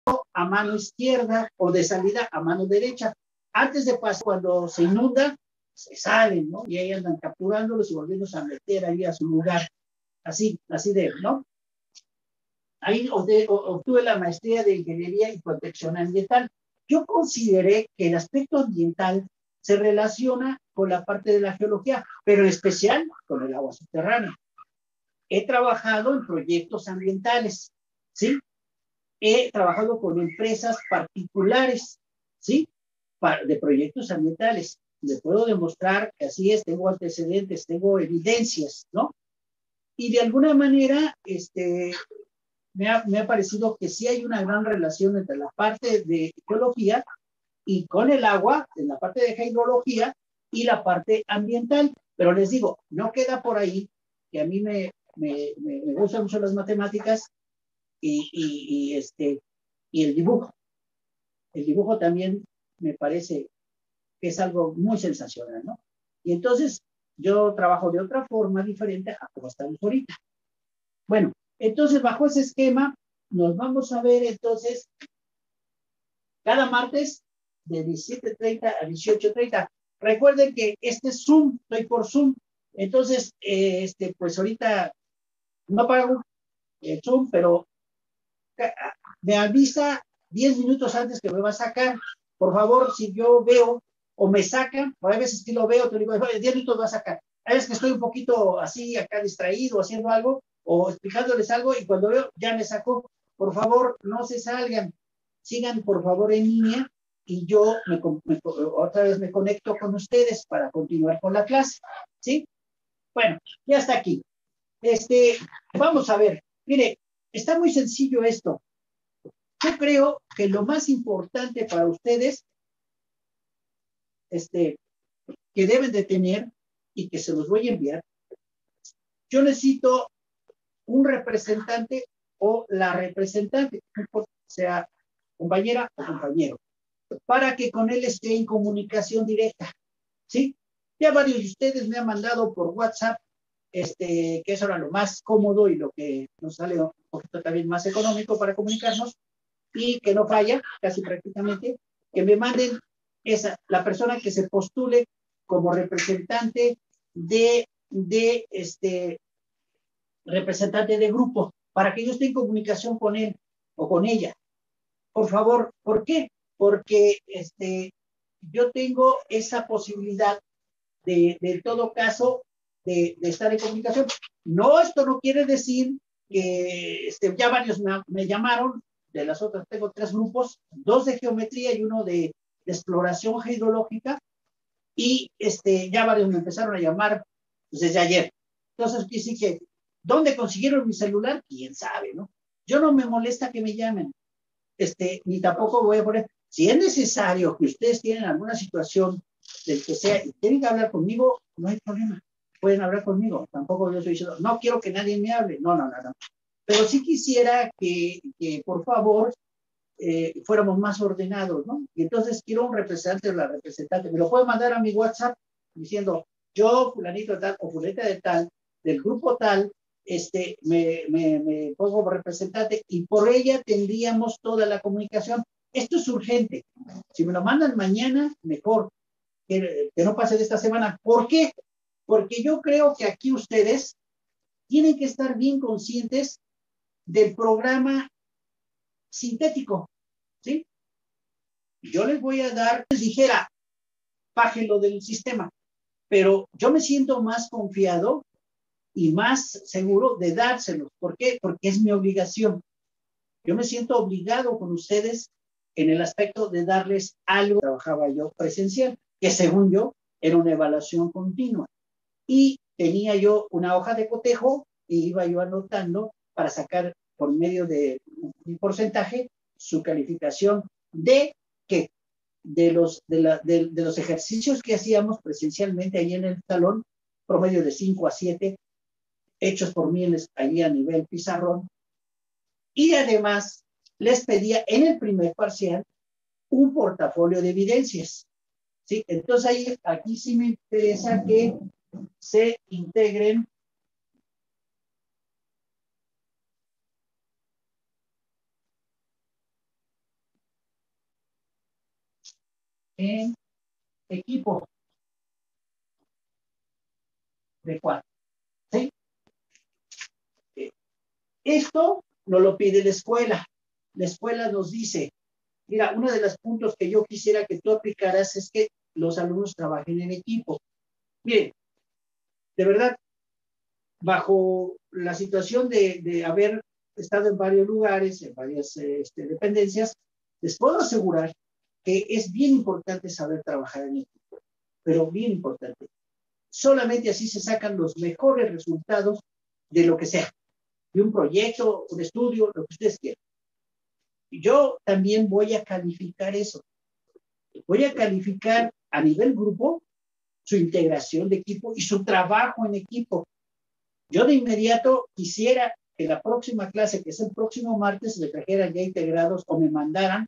a mano izquierda o de salida a mano derecha. Antes de pasar, cuando se inunda, se salen, ¿no? Y ahí andan capturándolos y volviéndose a meter ahí a su lugar. Así de, ¿no? Ahí obtuve la maestría de Ingeniería y Protección Ambiental. Yo consideré que el aspecto ambiental se relaciona con la parte de la geología, pero en especial con el agua subterránea. He trabajado en proyectos ambientales, ¿sí? He trabajado con empresas particulares, ¿sí? De proyectos ambientales. Le puedo demostrar que así es, tengo antecedentes, tengo evidencias, ¿no? Y de alguna manera, me ha parecido que sí hay una gran relación entre la parte de geología y con el agua, en la parte de hidrología y la parte ambiental. Pero les digo, no queda por ahí, que a mí me gustan mucho las matemáticas y el dibujo. El dibujo también me parece que es algo muy sensacional, ¿no? Y entonces yo trabajo de otra forma diferente a como estamos ahorita. Bueno, entonces bajo ese esquema nos vamos a ver entonces cada martes de 17:30 a 18:30. Recuerden que este es Zoom, estoy por Zoom. Entonces, pues ahorita no pago el Zoom, pero me avisa 10 minutos antes que me va a sacar. Por favor, si yo veo o me sacan, por a veces que lo veo, te digo, 10 minutos va a sacar. A veces que estoy un poquito así, acá distraído, haciendo algo, o explicándoles algo, y cuando veo, ya me sacó. Por favor, no se salgan. Sigan, por favor, en línea, y yo otra vez me conecto con ustedes para continuar con la clase. ¿Sí? Bueno, ya está aquí. Vamos a ver. Mire, está muy sencillo esto. Yo creo que lo más importante para ustedes, que deben de tener y que se los voy a enviar, yo necesito un representante o la representante, sea compañera o compañero, para que con él esté en comunicación directa, ¿sí? Ya varios de ustedes me han mandado por WhatsApp, que es ahora lo más cómodo y lo que nos sale un poquito también más económico para comunicarnos, y que no falla, casi prácticamente, que me manden la persona que se postule como representante representante de grupo, para que yo esté en comunicación con él o con ella. Por favor, ¿por qué? Porque yo tengo esa posibilidad de todo caso, de estar en comunicación. No, esto no quiere decir que ya varios me llamaron, de las otras tengo 3 grupos, 2 de geometría y 1 de exploración hidrológica, y ya varios me empezaron a llamar pues, desde ayer. Entonces, sí que, ¿dónde consiguieron mi celular? ¿Quién sabe, no? Yo no me molesta que me llamen, ni tampoco voy a poner, si es necesario que ustedes tienen alguna situación del que sea y tienen que hablar conmigo, no hay problema, pueden hablar conmigo, tampoco yo estoy diciendo, no quiero que nadie me hable, no, pero sí quisiera que por favor, fuéramos más ordenados, ¿no? Y entonces quiero un representante o la representante, me lo puede mandar a mi WhatsApp diciendo, yo, fulanito de tal, o fulanita de tal, del grupo tal, me pongo como representante y por ella tendríamos toda la comunicación. Esto es urgente. Si me lo mandan mañana, mejor. Que no pase de esta semana. ¿Por qué? Porque yo creo que aquí ustedes tienen que estar bien conscientes del programa sintético, ¿sí? Yo les voy a dar, les dijera, pájenlo del sistema, pero yo me siento más confiado y más seguro de dárselos. ¿Por qué? Porque es mi obligación. Yo me siento obligado con ustedes en el aspecto de darles algo. Trabajaba yo presencial, que según yo era una evaluación continua. Y tenía yo una hoja de cotejo y iba yo anotando para sacar por medio de un porcentaje su calificación de qué, de los ejercicios que hacíamos presencialmente ahí en el salón, promedio de 5 a 7, hechos por mí allí a nivel pizarrón, y además les pedía en el primer parcial un portafolio de evidencias, ¿sí? Entonces aquí sí me interesa que se integren en equipo de 4. ¿Sí? Esto nos lo pide la escuela. La escuela nos dice, mira, uno de los puntos que yo quisiera que tú aplicaras es que los alumnos trabajen en equipo. Miren, de verdad, bajo la situación de haber estado en varios lugares, en varias dependencias, les puedo asegurar que es bien importante saber trabajar en equipo, pero bien importante. Solamente así se sacan los mejores resultados de lo que sea, de un proyecto, un estudio, lo que ustedes quieran. Yo también voy a calificar eso. Voy a calificar a nivel grupo su integración de equipo y su trabajo en equipo. Yo de inmediato quisiera que la próxima clase, que es el próximo martes, me trajeran ya integrados o me mandaran,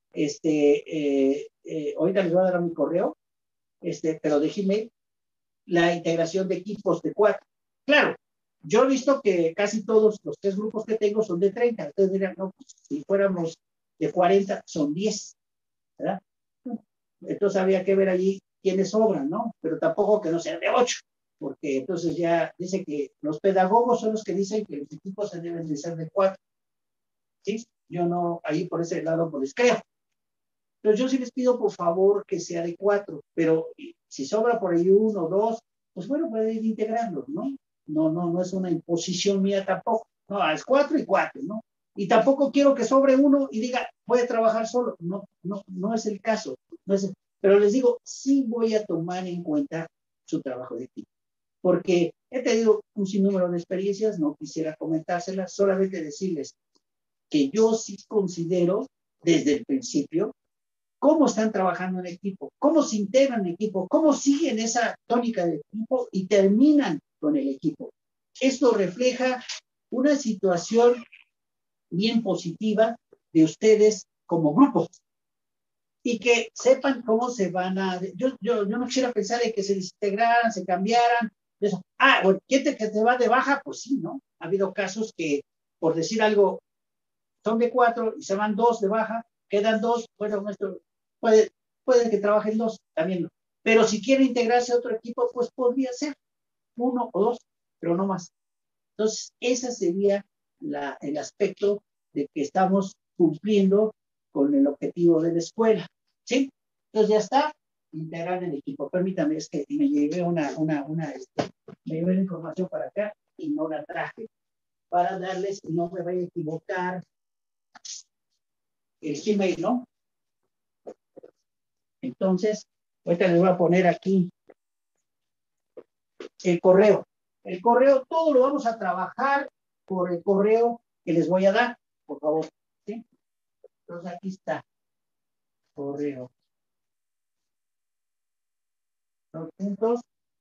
ahorita les voy a dar a mi correo, pero de Gmail, la integración de equipos de 4. Claro, yo he visto que casi todos los 3 grupos que tengo son de 30. Entonces dirán, no, pues, si fuéramos de 40, son 10, ¿verdad? Entonces había que ver allí quiénes sobran, ¿no? Pero tampoco que no sean de 8, porque entonces ya dice que los pedagogos son los que dicen que los equipos se deben de ser de 4. ¿Sí? Yo no, ahí por ese lado, pues les creo. Entonces yo sí les pido por favor que sea de 4, pero si sobra por ahí 1 o 2, pues bueno, pueden ir integrando, ¿no? No es una imposición mía tampoco. No, es 4 y 4, ¿no? Y tampoco quiero que sobre uno y diga, voy a trabajar solo. No es el caso. No es el... Pero les digo, sí voy a tomar en cuenta su trabajo de equipo. Porque he tenido un sinnúmero de experiencias, no quisiera comentárselas, solamente decirles que yo sí considero desde el principio cómo están trabajando en equipo, cómo se integran en equipo, cómo siguen esa tónica del equipo y terminan con el equipo. Esto refleja una situación bien positiva de ustedes como grupo y que sepan cómo se van a... Yo no quisiera pensar en que se desintegraran, se cambiaran. Eso. Bueno, ¿quién que te va de baja? Pues sí, ¿no? Ha habido casos que, por decir algo, son de 4 y se van 2 de baja, quedan 2, bueno, nuestro, puede que trabajen 2, también no. Pero si quiere integrarse a otro equipo, pues podría ser 1 o 2, pero no más. Entonces, ese sería el aspecto de que estamos cumpliendo con el objetivo de la escuela. ¿Sí? Entonces ya está, integrar el equipo. Permítame, es que me llevé me llevé la información para acá y no la traje para darles, no me vaya a equivocar, el Gmail, ¿no? Entonces, ahorita les voy a poner aquí el correo. El correo, todo lo vamos a trabajar por el correo que les voy a dar, por favor. ¿Sí? Entonces, aquí está. Correo. Dos puntos.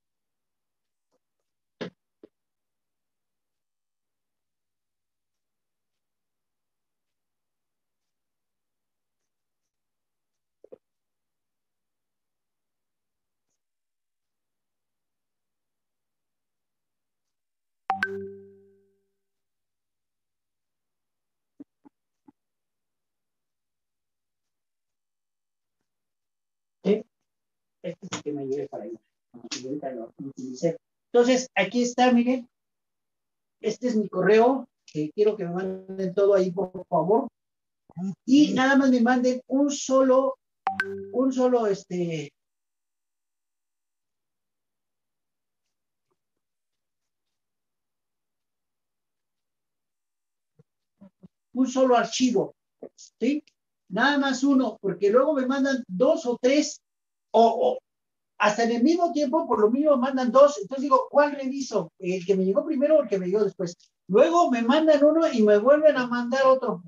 ¿Sí? Este es el que me llevé para allá. Lo utilicé. Entonces, aquí está, miren. Este es mi correo. Quiero que me manden todo ahí, por favor. Y nada más me manden un solo, un solo archivo, ¿sí? Nada más uno, porque luego me mandan 2 o 3, o hasta en el mismo tiempo, por lo mismo mandan 2, entonces digo, ¿cuál reviso? ¿El que me llegó primero o el que me llegó después? Luego me mandan uno y me vuelven a mandar otro.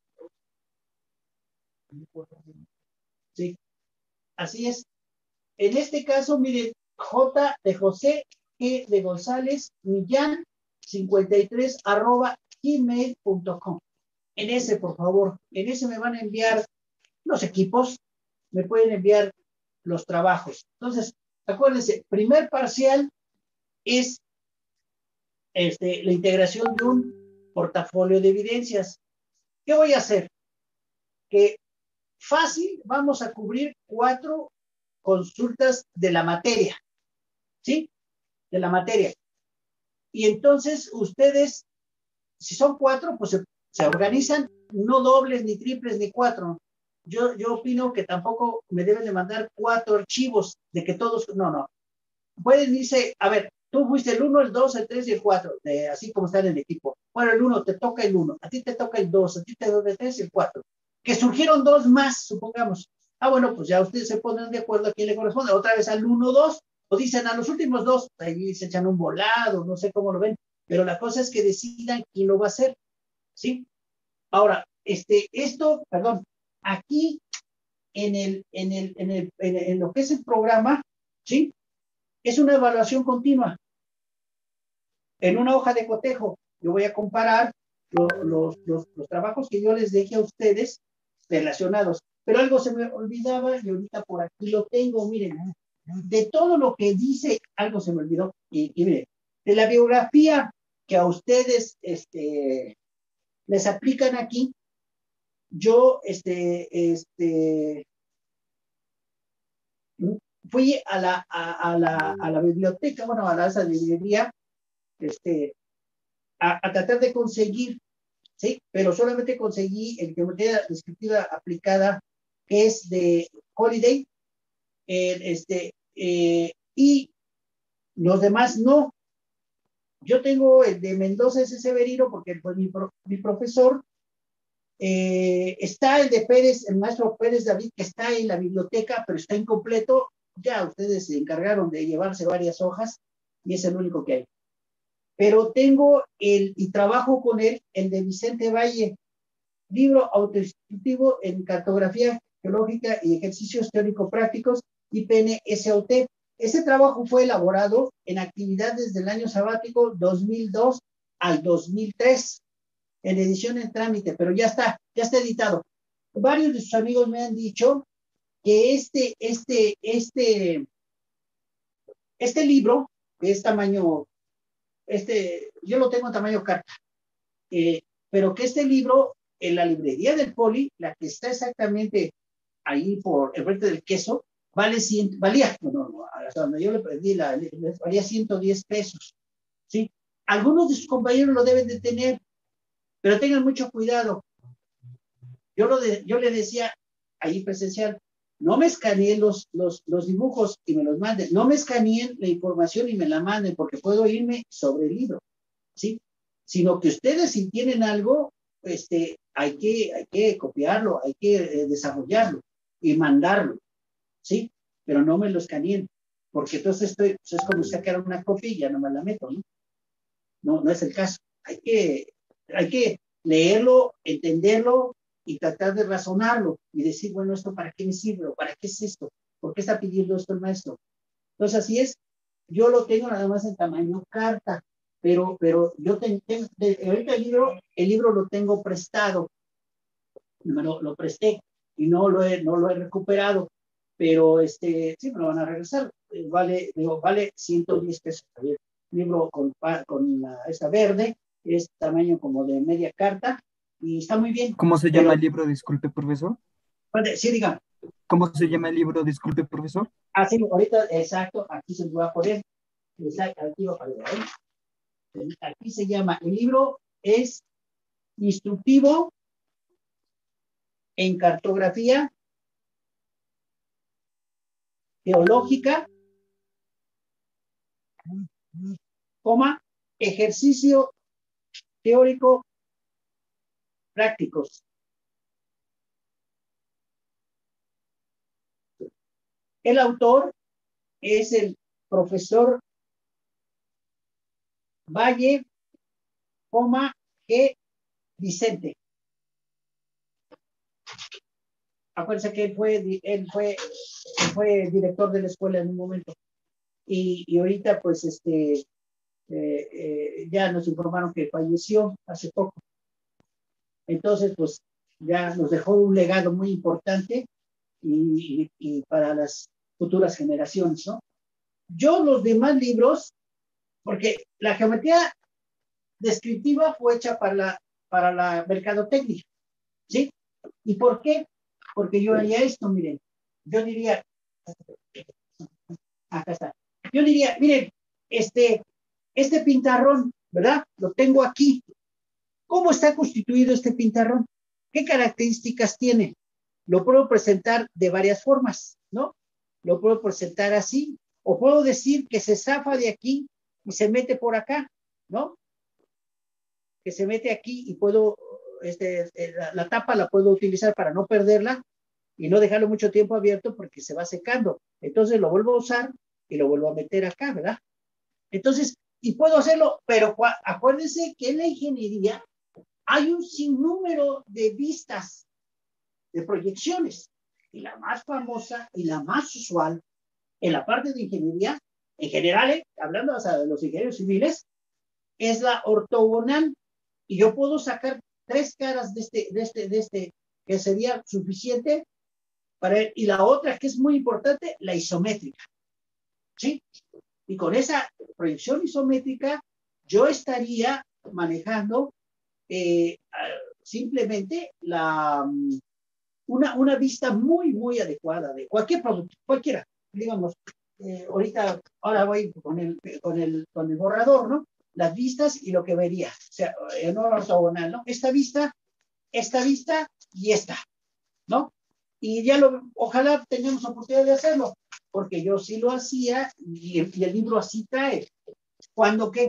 Sí, así es. En este caso, miren, J de José, G de González, Millán, 53, @gmail.com. En ese, por favor, en ese me van a enviar los equipos, me pueden enviar los trabajos. Entonces, acuérdense, primer parcial es la integración de un portafolio de evidencias. ¿Qué voy a hacer? Que fácil vamos a cubrir 4 consultas de la materia, ¿sí? De la materia. Y entonces ustedes, si son 4, pues se organizan, no dobles, ni triples, ni 4. Yo opino que tampoco me deben de mandar 4 archivos de que todos, no. Pueden irse, a ver, tú fuiste el 1, el 2, el 3 y el 4, así como están en el equipo. Bueno, el 1, te toca el 1, a ti te toca el 2, a ti te toca el 3 y el 4. Que surgieron 2 más, supongamos. Bueno, pues ya ustedes se ponen de acuerdo a quién le corresponde. Otra vez al 1, 2, o dicen a los últimos 2, ahí se echan un volado, no sé cómo lo ven. Pero la cosa es que decidan quién lo va a hacer, ¿sí? Ahora, perdón, aquí en lo que es el programa, ¿sí? Es una evaluación continua. En una hoja de cotejo, yo voy a comparar los trabajos que yo les dejé a ustedes relacionados. Pero algo se me olvidaba y ahorita por aquí lo tengo, miren. De todo lo que dice, algo se me olvidó. Y miren, de la biografía que a ustedes les aplican aquí, yo fui a la biblioteca, bueno, a esa librería, a tratar de conseguir, ¿sí? Pero solamente conseguí el geometría descriptiva aplicada, que es de Holiday, y los demás no. Yo tengo el de Mendoza ese Severino, porque pues, mi profesor, está el de Pérez, el maestro Pérez David, que está en la biblioteca, pero está incompleto. Ya ustedes se encargaron de llevarse varias hojas y es el único que hay. Pero tengo y trabajo con él, el de Vicente Valle, libro autoinstructivo en cartografía geológica y ejercicios teórico-prácticos, IPN SAUT. Ese trabajo fue elaborado en actividades del año sabático 2002 al 2003, en edición en trámite, pero ya está editado. Varios de sus amigos me han dicho que este libro, que es tamaño, yo lo tengo en tamaño carta, pero que este libro, en la librería del Poli, la que está exactamente ahí por el frente del queso, valía, hasta donde yo le pedí, valía 110 pesos, ¿sí? Algunos de sus compañeros lo deben de tener, pero tengan mucho cuidado. Yo le decía ahí presencial, no me escaneen los dibujos y me los manden, no me escaneen la información y me la manden, porque puedo irme sobre el libro, ¿sí? Sino que ustedes, si tienen algo, hay que copiarlo, hay que desarrollarlo y mandarlo, ¿sí? Pero no me lo escaneen, porque entonces pues es como sacar una copia y ya no me la meto, ¿no? No es el caso. Hay que leerlo, entenderlo y tratar de razonarlo y decir, bueno, ¿esto para qué me sirve? ¿Para qué es esto? ¿Por qué está pidiendo esto el maestro? Entonces, así es. Yo lo tengo nada más en tamaño carta, pero yo ahorita el libro lo tengo prestado, lo presté y no lo he recuperado, pero sí me lo van a regresar. Vale 110 pesos. El libro con esta verde, es tamaño como de media carta y está muy bien. ¿Cómo se llama el libro? Disculpe, profesor. Sí, diga. ¿Cómo se llama el libro? Disculpe, profesor. Sí, ahorita, exacto, aquí se lo va a poner. Exacto, aquí va a poner. Aquí se llama, el libro es Instructivo en Cartografía Geológica, ejercicio teórico prácticos. El autor es el profesor Valle, G. Vicente. Acuérdense que él fue director de la escuela en un momento. Y ahorita, pues, ya nos informaron que falleció hace poco. Entonces, pues, ya nos dejó un legado muy importante y para las futuras generaciones, ¿no? Yo los demás libros, porque la geometría descriptiva fue hecha para la mercadotecnia, ¿sí? ¿Y por qué? Porque yo haría esto, miren, yo diría, Acá está. Yo diría, miren, este pintarrón, ¿verdad? Lo tengo aquí. ¿Cómo está constituido este pintarrón? ¿Qué características tiene? Lo puedo presentar de varias formas, ¿no? Lo puedo presentar así, o puedo decir que se zafa de aquí y se mete por acá, ¿no? Que se mete aquí y puedo, la tapa la puedo utilizar para no perderla y no dejarlo mucho tiempo abierto porque se va secando. Entonces lo vuelvo a usar y lo vuelvo a meter acá, ¿verdad? Entonces, y puedo hacerlo, pero acuérdense que en la ingeniería hay un sinnúmero de vistas, de proyecciones. Y la más famosa y la más usual en la parte de ingeniería, en general, hablando hasta de los ingenieros civiles, es la ortogonal. Y yo puedo sacar 3 caras de este, que sería suficiente para él. Y la otra, que es muy importante, la isométrica. ¿Sí? Y con esa proyección isométrica, yo estaría manejando simplemente una vista muy, muy adecuada de cualquier producto, cualquiera. Digamos, ahora voy con el borrador, ¿no? Las vistas y lo que vería, o sea, en ortogonal, ¿no? Esta vista y esta, ¿no? Y ya ojalá tengamos oportunidad de hacerlo, porque yo sí lo hacía y el libro así trae. Cuando que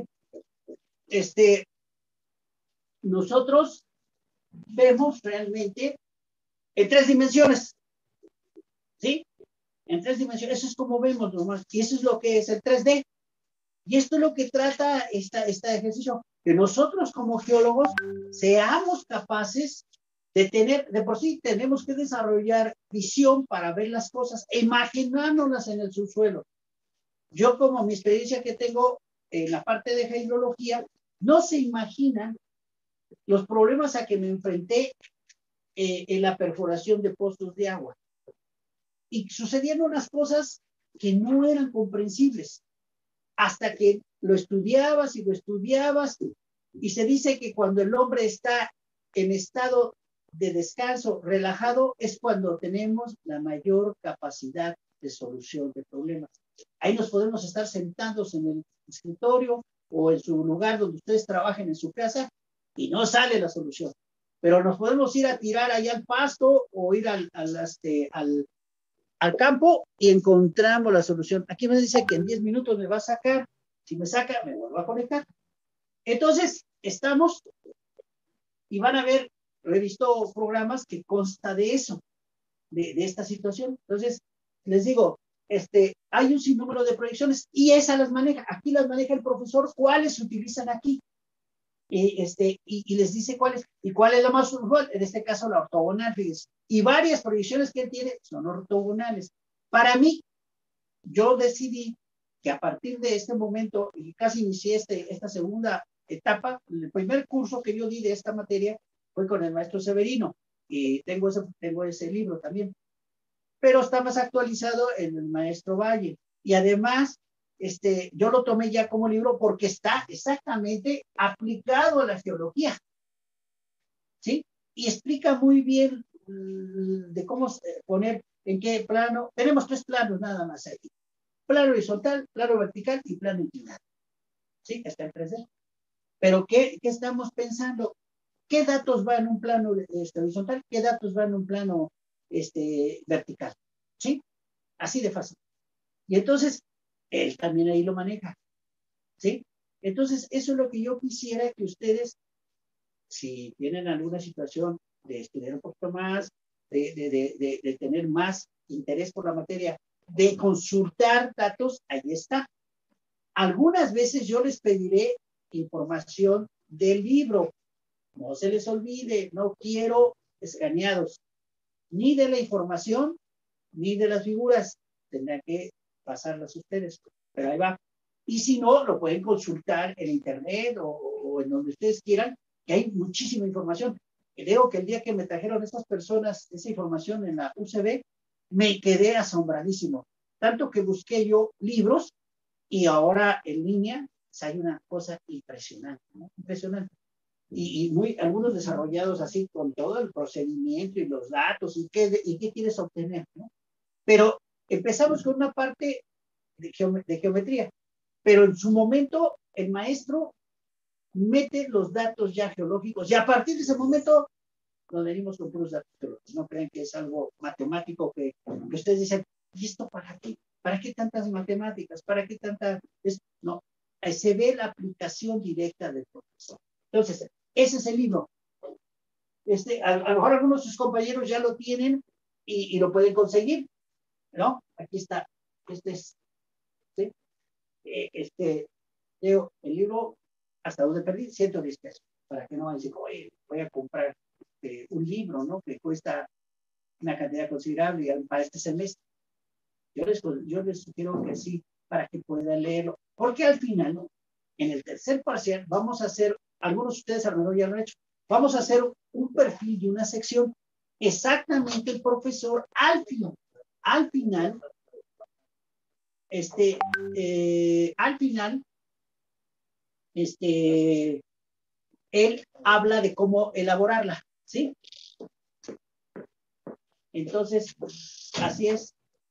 nosotros vemos realmente en 3 dimensiones, ¿sí? En 3 dimensiones, eso es como vemos nomás, y eso es lo que es el 3D. Y esto es lo que trata este ejercicio, que nosotros como geólogos seamos capaces de tener, de por sí tenemos que desarrollar visión para ver las cosas, e imaginándolas en el subsuelo. Yo como mi experiencia que tengo en la parte de hidrología, no se imaginan los problemas a que me enfrenté en la perforación de pozos de agua. Y sucedían unas cosas que no eran comprensibles hasta que lo estudiabas y se dice que cuando el hombre está en estado de descanso, relajado, es cuando tenemos la mayor capacidad de solución de problemas. Ahí nos podemos estar sentados en el escritorio o en su lugar donde ustedes trabajen en su casa y no sale la solución. Pero nos podemos ir a tirar allá al pasto o ir al campo y encontramos la solución. Aquí me dice que en 10 minutos me va a sacar. Si me saca, me vuelvo a conectar. Entonces, estamos y van a ver, he visto programas que consta de eso, de esta situación. Entonces, les digo, hay un sinnúmero de proyecciones y esas las maneja. Aquí las maneja el profesor, cuáles se utilizan aquí. Y les dice cuáles, y cuál es la más usual, en este caso la ortogonal, fíjense. Y varias proyecciones que él tiene son ortogonales. Para mí, yo decidí que a partir de este momento, y casi inicié esta segunda etapa, el primer curso que yo di de esta materia fue con el maestro Severino, y tengo ese libro también, pero está más actualizado en el maestro Valle, y además, yo lo tomé ya como libro porque está exactamente aplicado a la geología, ¿sí? Y explica muy bien de cómo poner en qué plano. Tenemos 3 planos nada más aquí: plano horizontal, plano vertical y plano inclinado. ¿Sí? Está en 3D. Pero ¿qué estamos pensando? ¿Qué datos van en un plano horizontal? ¿Qué datos van en un plano vertical? ¿Sí? Así de fácil. Y entonces, él también ahí lo maneja. ¿Sí? Entonces, eso es lo que yo quisiera que ustedes, si tienen alguna situación de estudiar un poquito más, de tener más interés por la materia, de consultar datos, ahí está. Algunas veces yo les pediré información del libro. No se les olvide, no quiero escaneados, ni de la información, ni de las figuras. Tendrán que pasarlas ustedes, pero ahí va. Y si no, lo pueden consultar en internet o en donde ustedes quieran, que hay muchísima información. Creo que el día que me trajeron estas personas esa información en la UCB, me quedé asombradísimo. Tanto que busqué yo libros y ahora en línea hay una cosa impresionante, ¿no? Impresionante. Y algunos desarrollados así con todo el procedimiento y los datos y qué quieres obtener, ¿no? Pero Empezamos con una parte de geometría, pero en su momento el maestro mete los datos ya geológicos y a partir de ese momento nos venimos con puros datos geológicos. No crean que es algo matemático que ustedes dicen, ¿y esto para qué? ¿Para qué tantas matemáticas? ¿Para qué tanta...? No, se ve la aplicación directa del profesor. Entonces, ese es el libro. A lo mejor algunos de sus compañeros ya lo tienen y lo pueden conseguir, ¿no? Aquí está. Este es, ¿sí? Leo el libro hasta donde perdí, 110 pesos, para que no vayan a decir, oye, voy a comprar un libro, ¿no? Que cuesta una cantidad considerable para este semestre. Yo les sugiero que sí, para que puedan leerlo, porque al final, ¿no? En el tercer parcial vamos a hacer, algunos de ustedes a lo mejor ya lo han hecho, vamos a hacer un perfil y una sección, exactamente el profesor al final, al final, él habla de cómo elaborarla, ¿sí? Entonces, así es.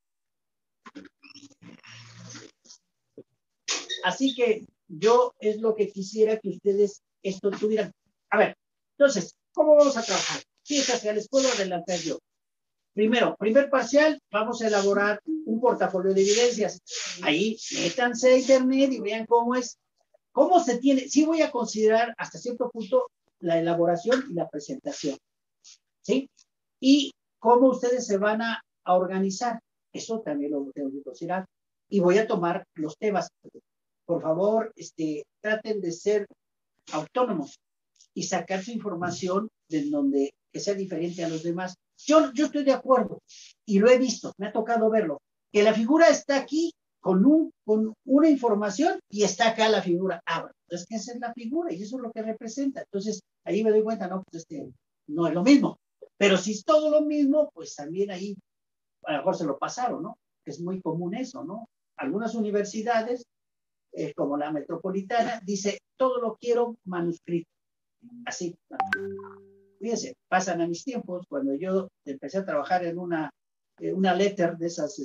Así que yo es lo que quisiera que ustedes esto tuvieran. A ver, entonces, ¿cómo vamos a trabajar? Fíjense, les puedo adelantar yo. Primero, primer parcial, vamos a elaborar un portafolio de evidencias. Ahí, métanse a internet y vean cómo es, cómo se tiene. Sí voy a considerar hasta cierto punto la elaboración y la presentación, ¿sí? Y cómo ustedes se van a organizar. Eso también lo tengo que considerar. Y voy a tomar los temas. Por favor, traten de ser autónomos y sacar su información de donde que sea diferente a los demás. Yo estoy de acuerdo y lo he visto, me ha tocado verlo, que la figura está aquí con una información y está acá la figura. Ah, bueno, es que esa es la figura y eso es lo que representa. Entonces, ahí me doy cuenta, no, pues no es lo mismo. Pero si es todo lo mismo, pues también ahí a lo mejor se lo pasaron, ¿no? Que es muy común eso, ¿no? Algunas universidades, como la Metropolitana, dice, todo lo quiero manuscrito. Así. Fíjense, pasan a mis tiempos, cuando yo empecé a trabajar en una letter de esas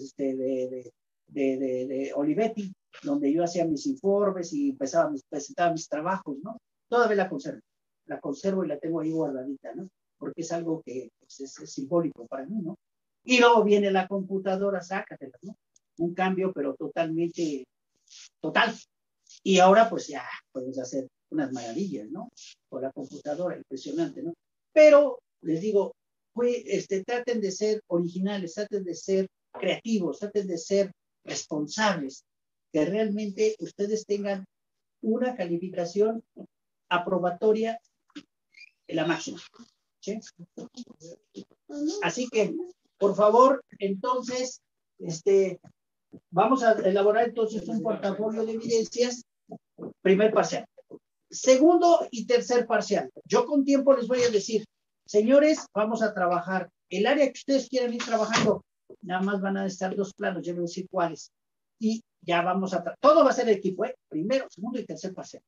de Olivetti, donde yo hacía mis informes y presentaba mis trabajos, ¿no? Todavía la conservo y la tengo ahí guardadita, ¿no? Porque es algo que pues, es simbólico para mí, ¿no? Y luego viene la computadora, sácatela, ¿no? Un cambio, pero totalmente, total. Y ahora pues ya podemos hacer unas maravillas, ¿no? Con la computadora, impresionante, ¿no? Pero les digo, traten de ser originales, traten de ser creativos, traten de ser responsables, que realmente ustedes tengan una calificación aprobatoria en la máxima. ¿Sí? Así que, por favor, entonces, vamos a elaborar entonces un portafolio de evidencias, primer parcial. Segundo y tercer parcial. Yo con tiempo les voy a decir, señores, vamos a trabajar. El área que ustedes quieran ir trabajando, nada más van a estar 2 planos, yo les voy a decir cuáles. Y ya vamos a, todo va a ser el equipo, ¿eh? Primero, segundo y tercer parcial.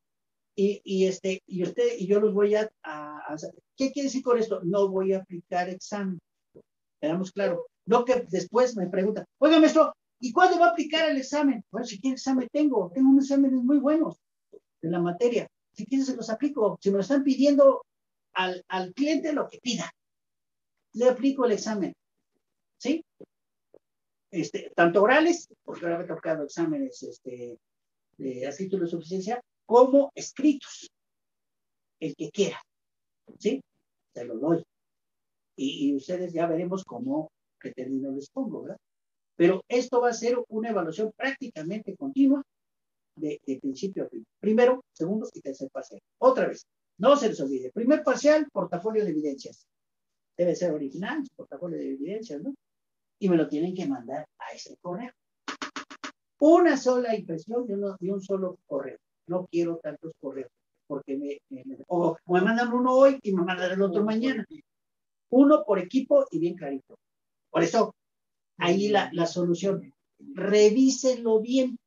Y yo los voy a hacer. ¿Qué quiere decir con esto? No voy a aplicar examen. Quedamos claro. No que después me preguntan, oiga, maestro, ¿y cuándo va a aplicar el examen? Bueno, si quiere examen tengo unos exámenes muy buenos de la materia. Si quieren se los aplico. Si me lo están pidiendo al cliente, lo que pida. Le aplico el examen. ¿Sí? Tanto orales, porque ahora me ha tocado exámenes a título de suficiencia, como escritos. El que quiera. ¿Sí? Se lo doy. Y ustedes ya veremos qué término les pongo, ¿verdad? Pero esto va a ser una evaluación prácticamente continua de principio a fin. Primero, segundo y tercer parcial. Otra vez, no se les olvide. Primer parcial, portafolio de evidencias. Debe ser original, portafolio de evidencias, ¿no? Y me lo tienen que mandar a ese correo. Una sola impresión de un solo correo. No quiero tantos correos, porque o me mandan uno hoy y me mandan el otro mañana. Uno por equipo y bien clarito. Por eso, ahí la solución. Revísenlo bien.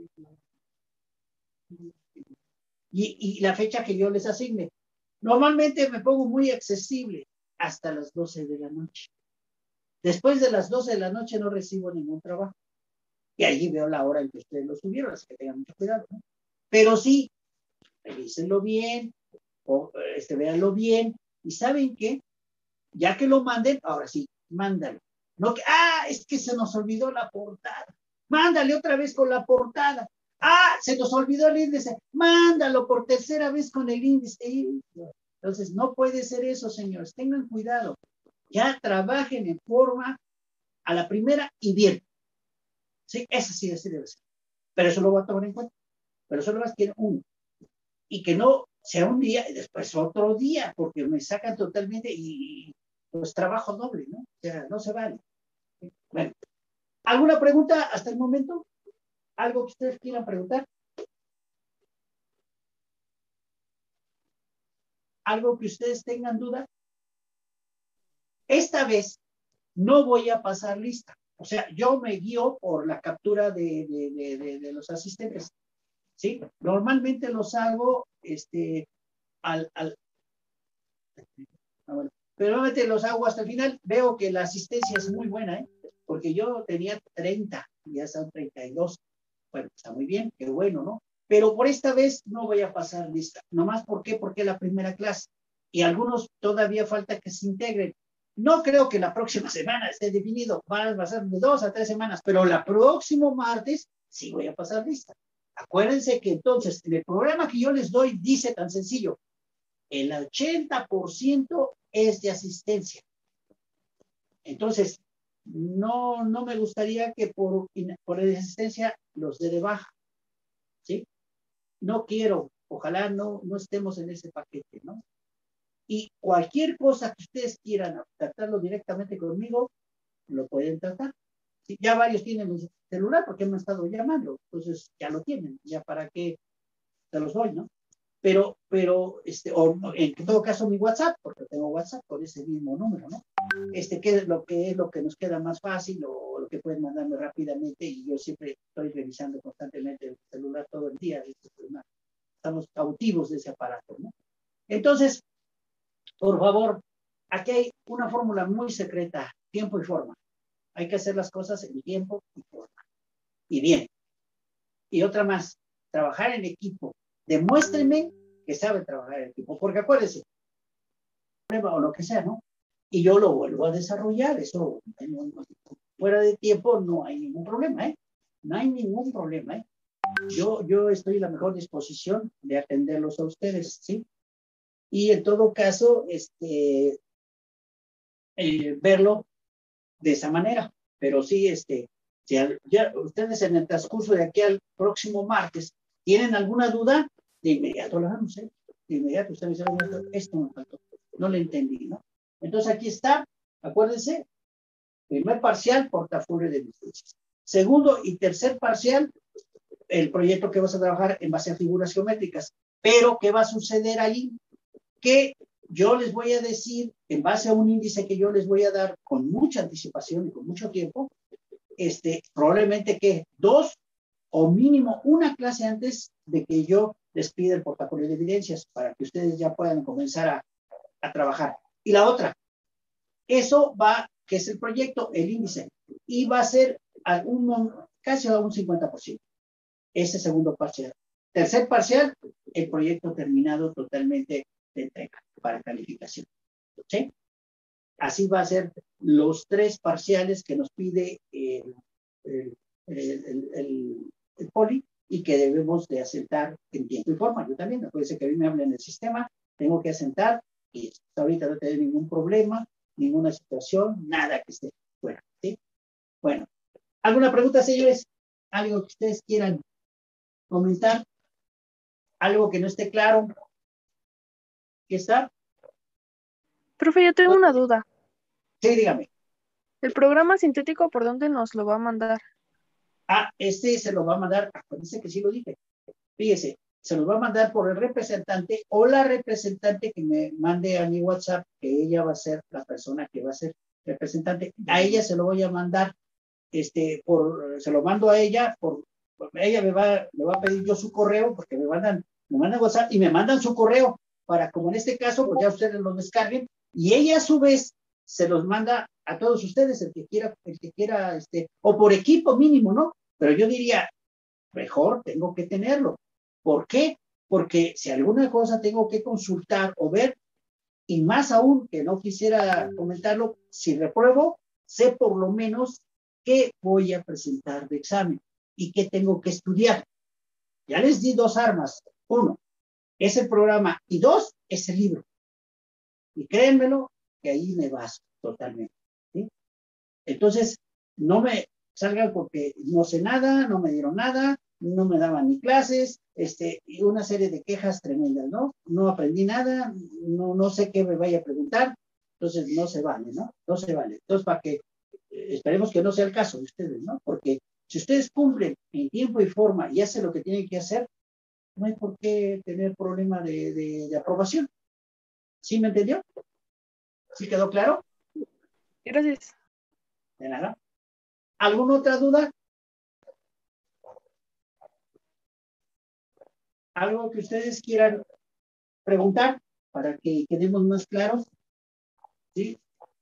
Y la fecha que yo les asigne. Normalmente me pongo muy accesible hasta las 12 de la noche. Después de las 12 de la noche no recibo ningún trabajo. Y allí veo la hora en que ustedes lo subieron, así que tengan mucho cuidado, ¿no? Pero sí, revísenlo bien, o véanlo bien, y ¿saben qué? Ya que lo manden, ahora sí, mándalo. No que, es que se nos olvidó la portada. Mándale otra vez con la portada. Se nos olvidó el índice. Mándalo por tercera vez con el índice. Entonces, no puede ser eso, señores. Tengan cuidado. Ya trabajen en forma a la primera y bien. Sí, eso sí, así debe ser. Pero eso lo voy a tomar en cuenta. Pero solo más quiero uno. Y que no sea un día y después otro día, porque me sacan totalmente y pues trabajo doble, ¿no? O sea, no se vale. Bueno, ¿alguna pregunta hasta el momento? ¿Algo que ustedes quieran preguntar? ¿Algo que ustedes tengan duda? Esta vez no voy a pasar lista. O sea, yo me guío por la captura de los asistentes. ¿Sí? Normalmente los hago bueno, pero normalmente los hago hasta el final. Veo que la asistencia es muy buena, ¿eh? Porque yo tenía 30, ya son 32. Bueno, está muy bien, qué bueno, ¿no? Pero por esta vez no voy a pasar lista. ¿Nomás por qué? Porque es la primera clase. Y algunos todavía falta que se integren. No creo que la próxima semana esté definido. Va a ser de 2 a 3 semanas, pero la próximo martes sí voy a pasar lista. Acuérdense que entonces, en el programa que yo les doy dice tan sencillo, el 80% es de asistencia. Entonces, no me gustaría que por asistencia los dé de baja. ¿Sí? No quiero, ojalá no estemos en ese paquete, ¿no? Y cualquier cosa que ustedes quieran tratarlo directamente conmigo, lo pueden tratar. ¿Sí? Ya varios tienen mi celular porque me han estado llamando, entonces ya lo tienen, ya para qué se los doy, ¿no? Pero o en todo caso mi WhatsApp, porque tengo WhatsApp con ese mismo número, ¿no? ¿Qué es lo que nos queda más fácil o lo que pueden mandarme rápidamente? Y yo siempre estoy revisando constantemente el celular todo el día. Estamos cautivos de ese aparato, ¿no? Entonces, por favor, aquí hay una fórmula muy secreta, tiempo y forma. Hay que hacer las cosas en tiempo y forma. Y bien. Y otra más, trabajar en equipo. Demuéstrenme que saben trabajar en equipo, porque acuérdense, o lo que sea, ¿no? Y yo lo vuelvo a desarrollar, eso fuera de tiempo no hay ningún problema, ¿eh? No hay ningún problema, ¿eh? Yo estoy en la mejor disposición de atenderlos a ustedes, ¿sí? Y en todo caso, verlo de esa manera. Pero sí, si ya ustedes en el transcurso de aquí al próximo martes tienen alguna duda, de inmediato la vamos, ¿eh? De inmediato ustedes dicen, esto me faltó, no le entendí, ¿no? Entonces aquí está, acuérdense, primer parcial, portafolio de licencias. Segundo y tercer parcial, el proyecto que vas a trabajar en base a figuras geométricas. Pero, ¿qué va a suceder ahí? Que yo les voy a decir, en base a un índice que yo les voy a dar con mucha anticipación y con mucho tiempo, probablemente que 2 o mínimo una clase antes de que yo les pida el portafolio de evidencias para que ustedes ya puedan comenzar a trabajar. Y la otra, eso va, que es el proyecto, el índice, y va a ser casi a un 50%. Ese segundo parcial. Tercer parcial, el proyecto terminado totalmente de entrega para calificación. ¿Sí? Así va a ser los 3 parciales que nos pide el poli y que debemos de asentar en tiempo y forma. Yo también, acuérdense que a mí me hablan en el sistema, tengo que asentar y hasta ahorita no tengo ningún problema, ninguna situación, nada que esté fuera. ¿Sí? Bueno, ¿alguna pregunta, señores? ¿Algo que ustedes quieran comentar? ¿Algo que no esté claro? ¿Qué está? Profe, yo tengo una duda. Sí, dígame. ¿El programa sintético por dónde nos lo va a mandar? Se lo va a mandar, acuérdense que sí lo dije. Fíjese, se lo va a mandar por el representante o la representante que me mande a mi WhatsApp, que ella va a ser la persona que va a ser representante. A ella se lo voy a mandar, se lo mando a ella, ella me va a pedir yo su correo, porque me mandan WhatsApp y me mandan su correo para, como en este caso, pues ya ustedes lo descarguen, y ella a su vez se los manda a todos ustedes, el que quiera, o por equipo mínimo, ¿no? Pero yo diría, mejor tengo que tenerlo. ¿Por qué? Porque si alguna cosa tengo que consultar o ver, y más aún que no quisiera comentarlo, si repruebo, sé por lo menos qué voy a presentar de examen y qué tengo que estudiar. Ya les di dos armas. Uno, es el programa, y dos, es el libro. Y créanmelo, que ahí me baso totalmente. ¿Sí? Entonces, no me salgan porque no sé nada, no me dieron nada, no me daban ni clases, y una serie de quejas tremendas, ¿no? No aprendí nada, no sé qué me vaya a preguntar, entonces no se vale, ¿no? No se vale. Entonces, para que esperemos que no sea el caso de ustedes, ¿no? Porque si ustedes cumplen en tiempo y forma y hacen lo que tienen que hacer, no hay por qué tener problema de aprobación. ¿Sí me entendió? ¿Sí quedó claro? Gracias. De nada. ¿Alguna otra duda? ¿Algo que ustedes quieran preguntar para que quedemos más claros? ¿Sí?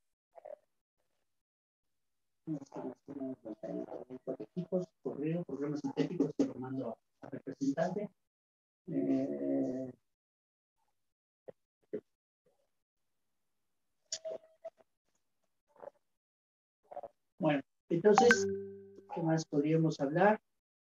Equipos, correo, programas sintéticos, te lo mando al representante. Bueno, entonces, ¿qué más podríamos hablar?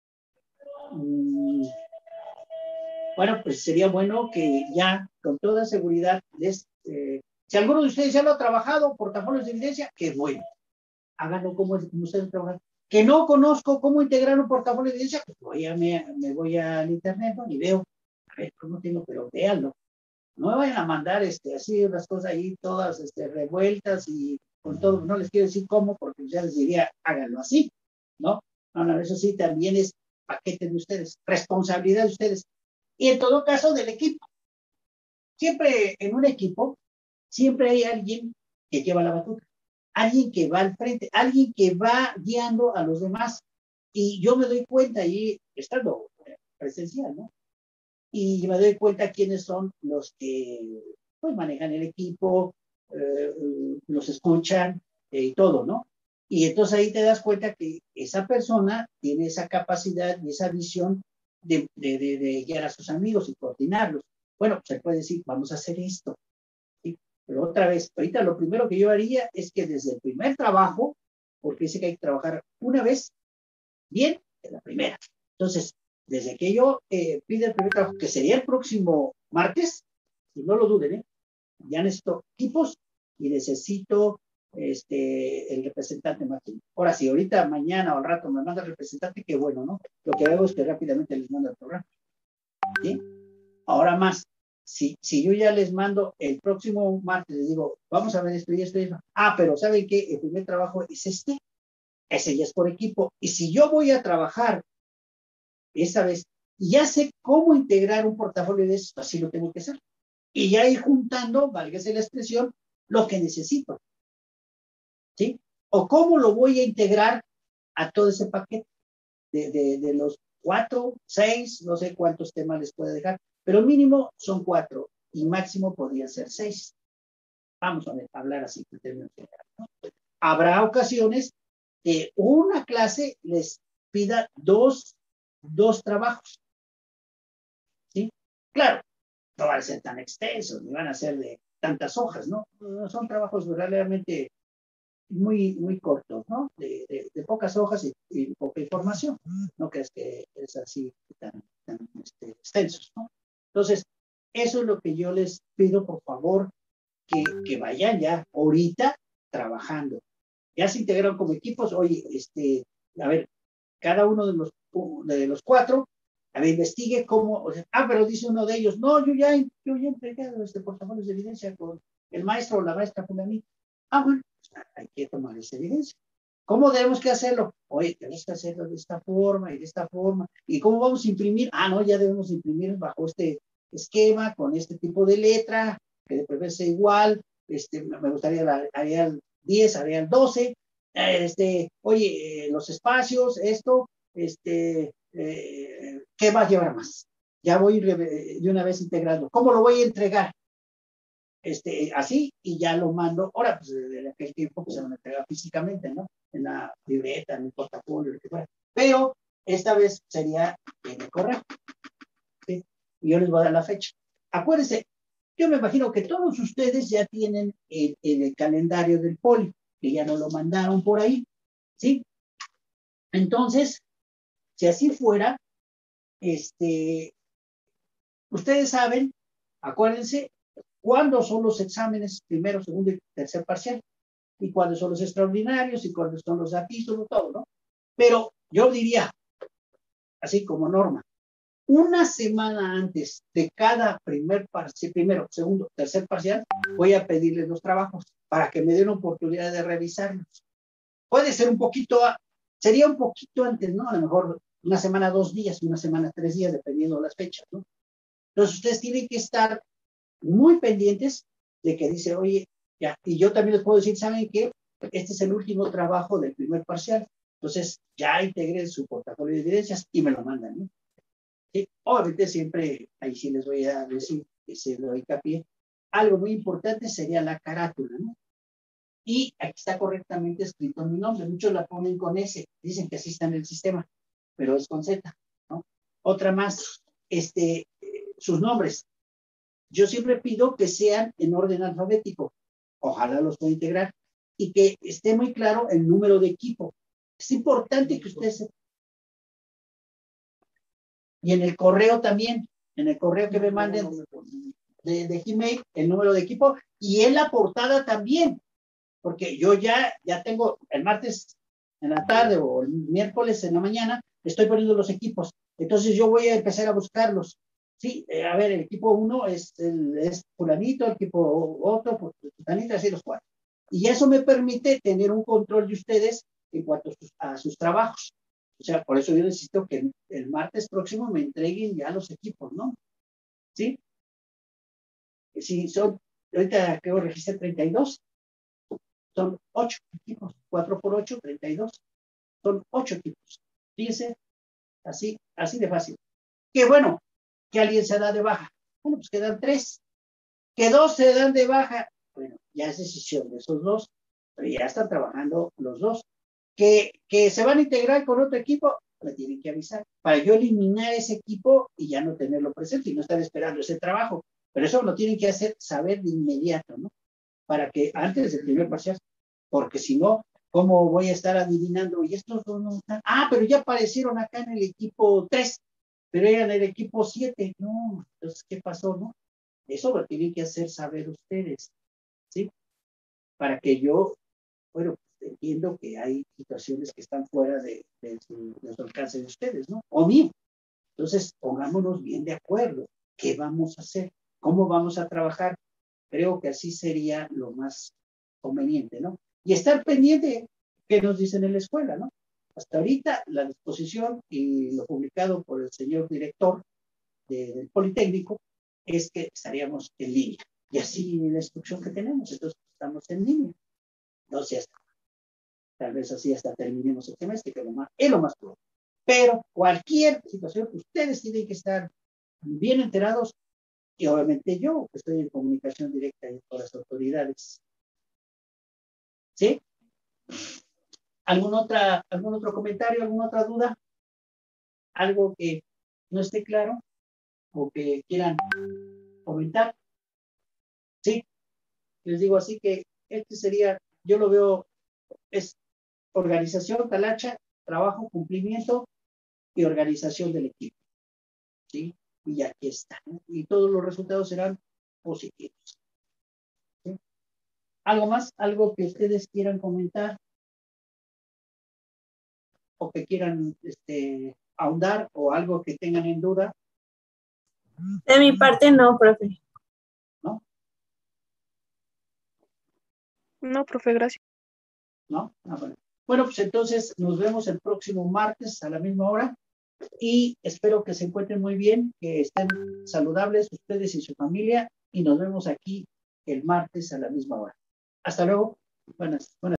Bueno, pues sería bueno que ya, con toda seguridad, si alguno de ustedes ya lo ha trabajado, portafolios de evidencia, qué bueno. Háganlo como ustedes trabajan. Que no conozco cómo integrar un portafolio de evidencia, pues me voy al internet, ¿no? Y veo, a ver, ¿cómo tengo? Pero véanlo. No me vayan a mandar así unas cosas ahí todas revueltas y con todo. No les quiero decir cómo, porque ya les diría, háganlo así, ¿no? No, eso sí también es paquete de ustedes, responsabilidad de ustedes. Y en todo caso del equipo. Siempre en un equipo, siempre hay alguien que lleva la batuta, alguien que va al frente, alguien que va guiando a los demás. Y yo me doy cuenta ahí, estando presencial, ¿no? Y me doy cuenta quiénes son los que pues manejan el equipo, los escuchan y todo, ¿no? Y entonces ahí te das cuenta que esa persona tiene esa capacidad y esa visión de guiar a sus amigos y coordinarlos. Bueno, se puede decir, vamos a hacer esto. ¿Sí? Pero otra vez, ahorita lo primero que yo haría es que desde el primer trabajo, porque dice que hay que trabajar una vez bien, en la primera. Entonces, desde que yo pida el primer trabajo, que sería el próximo martes, y no lo duden, ya necesito equipos y necesito el representante máximo. Ahora, si ahorita, mañana o al rato me manda el representante, qué bueno, ¿no? Lo que hago es que rápidamente les mando el programa. ¿Sí? Ahora más, si yo ya les mando el próximo martes, les digo, vamos a ver esto y esto y esto. Ah, pero ¿saben qué? El primer trabajo es ese ya es por equipo. Y si yo voy a trabajar esa vez, ya sé cómo integrar un portafolio de esto, así lo tengo que hacer. Y ya ir juntando, válgase la expresión, lo que necesito. ¿Sí? O cómo lo voy a integrar a todo ese paquete de los 4, 6, no sé cuántos temas les puede dejar, pero mínimo son 4 y máximo podría ser 6. Vamos a hablar así. ¿No? Habrá ocasiones que una clase les pida dos trabajos. ¿Sí? Claro, no van a ser tan extensos, ni van a ser de tantas hojas, ¿no? Son trabajos verdaderamente muy, muy cortos, ¿no? De pocas hojas y poca información. No crees que es así tan extensos, ¿no? Entonces, eso es lo que yo les pido, por favor, que vayan ya ahorita trabajando. Ya se integraron como equipos. Oye, a ver, cada uno de los 4, a ver, investigue cómo, o sea, pero dice uno de ellos, no, yo ya entregué portafolios de evidencia con el maestro o la maestra fulanita. Bueno, pues, hay que tomar esa evidencia. ¿Cómo debemos que hacerlo? Oye, tenemos que hacerlo de esta forma y de esta forma. ¿Y cómo vamos a imprimir? No, ya debemos imprimir bajo este esquema, con este tipo de letra, que de preferencia igual. Me gustaría la Arial 10, Arial 12. Oye, los espacios, esto, ¿qué va a llevar más? Ya voy de una vez integrando. ¿Cómo lo voy a entregar? así, y ya lo mando. Ahora, pues en aquel tiempo pues, se lo entregaba físicamente, ¿no? En la libreta, en el portafolio, lo que fuera. Pero esta vez sería en el correo. ¿Sí? Y yo les voy a dar la fecha. Acuérdense, yo me imagino que todos ustedes ya tienen el calendario del poli, que ya no lo mandaron por ahí, ¿sí? Entonces, si así fuera, ustedes saben, acuérdense, cuándo son los exámenes, primero, segundo y tercer parcial, y cuándo son los extraordinarios, y cuándo son los atítulos, todo, ¿no? Pero yo diría, así como norma, una semana antes de cada primero, segundo, tercer parcial, voy a pedirles los trabajos para que me den oportunidad de revisarlos. Puede ser sería un poquito antes, ¿no? A lo mejor una semana, 2 días, una semana, 3 días, dependiendo de las fechas, ¿no? Entonces ustedes tienen que estar muy pendientes de que dice, oye, ya, y yo también les puedo decir, ¿saben qué? Este es el último trabajo del primer parcial. Entonces, ya integré su portafolio de evidencias y me lo mandan, ¿no? ¿Sí? Obviamente siempre, ahí sí les voy a decir, que se lo doy hincapié. Algo muy importante sería la carátula, ¿no? Y aquí está correctamente escrito mi nombre. Muchos la ponen con S, dicen que así está en el sistema, pero es con Z, ¿no? Otra más, sus nombres. Yo siempre pido que sean en orden alfabético. Ojalá los pueda integrar. Y que esté muy claro el número de equipo. Es importante que ustedes... Y en el correo también, en el correo que me manden de Gmail, el número de equipo. Y en la portada también. Porque yo ya tengo el martes en la tarde o el miércoles en la mañana, estoy poniendo los equipos. Entonces yo voy a empezar a buscarlos. Sí, a ver, el equipo 1 es fulanito, el equipo otro, fulanito, así los 4. Y eso me permite tener un control de ustedes en cuanto a sus trabajos. O sea, por eso yo necesito que el martes próximo me entreguen ya los equipos, ¿no? ¿Sí? Si son, ahorita creo registré 32, son 8 equipos, 4 por 8, 32. Son 8 equipos. Fíjense, así de fácil. Que bueno, que alguien se da de baja. Bueno, pues quedan 3. Que 2 se dan de baja. Bueno, ya es decisión de esos 2, pero ya están trabajando los 2. Que se van a integrar con otro equipo, me tienen que avisar. Para yo eliminar ese equipo y ya no tenerlo presente y no estar esperando ese trabajo. Pero eso lo tienen que hacer saber de inmediato, ¿no? Para que antes del primer parcial, porque si no, ¿cómo voy a estar adivinando? Y estos 2 no están. Ah, pero ya aparecieron acá en el equipo 3, pero eran el equipo 7. No, entonces, ¿qué pasó, no? Eso lo tienen que hacer saber ustedes, ¿sí? Para que yo, bueno, pues, entiendo que hay situaciones que están fuera de su alcance de ustedes, ¿no? O mío. Entonces, pongámonos bien de acuerdo. ¿Qué vamos a hacer? ¿Cómo vamos a trabajar? Creo que así sería lo más conveniente, ¿no? Y estar pendiente qué nos dicen en la escuela, ¿no? Hasta ahorita la disposición y lo publicado por el señor director del Politécnico es que estaríamos en línea. Y así la instrucción que tenemos, entonces estamos en línea. No sé, tal vez así hasta terminemos el semestre, que es lo más probable. Pero cualquier situación, ustedes tienen que estar bien enterados y obviamente yo, que estoy en comunicación directa con las autoridades. ¿Sí? ¿Algún otro comentario, alguna otra duda? ¿Algo que no esté claro o que quieran comentar? Sí, les digo así que sería, yo lo veo, es organización, talacha, trabajo, cumplimiento y organización del equipo. ¿Sí? Y aquí está, ¿no? Y todos los resultados serán positivos. ¿Sí? ¿Algo más? ¿Algo que ustedes quieran comentar? ¿O que quieran ahondar o algo que tengan en duda? De mi parte no, profe. ¿No? No, profe, gracias. ¿No? Ah, bueno. Bueno, pues entonces nos vemos el próximo martes a la misma hora y espero que se encuentren muy bien, que estén saludables ustedes y su familia y nos vemos aquí el martes a la misma hora. Hasta luego. Buenas.